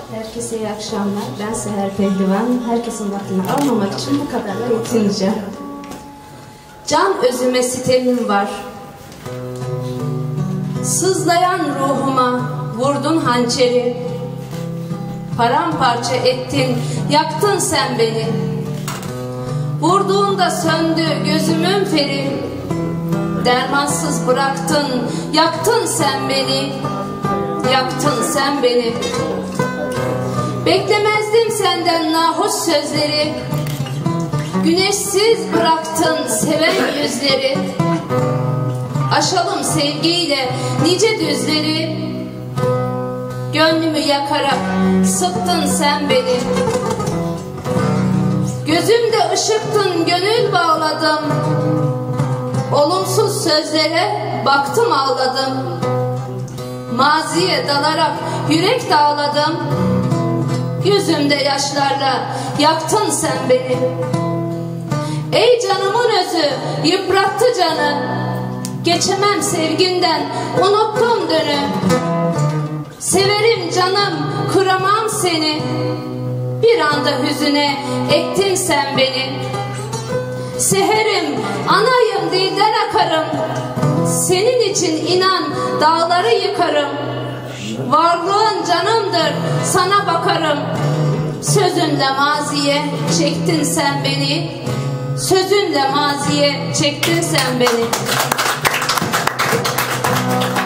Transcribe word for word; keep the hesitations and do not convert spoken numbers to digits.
Herkese iyi akşamlar. Ben Seher Pehlivan. Herkesin vaktini almamak için bu kadarla yetineceğim. Can özüme sitemim var. Sızlayan ruhuma vurdun hançeri. Paramparça ettin, yaktın sen beni. Vurduğunda söndü gözümün feri. Dermansız bıraktın, yaktın sen beni. Yaktın sen beni. Beklemezdim senden nahoş sözleri. Güneşsiz bıraktın seven yüzleri. Aşalım sevgiyle nice düzleri. Gönlümü yakarak sıktın sen beni. Gözümde ışıktın, gönül bağladım. Olumsuz sözlere baktım ağladım. Maziye dalarak yürek dağladım. Yüzümde yaşlarla yaktın sen beni. Ey canımın özü, yıprattı canı. Geçemem sevginden, unuttum dünü. Severim canım, kıramam seni. Bir anda hüzüne ektin sen beni. Seherim, anayım dilden akarım. Senin için inan dağları yıkarım. Varlığın canımdır, sana bakarım. Sözünle maziye çektin sen beni. Sözünle maziye çektin sen beni.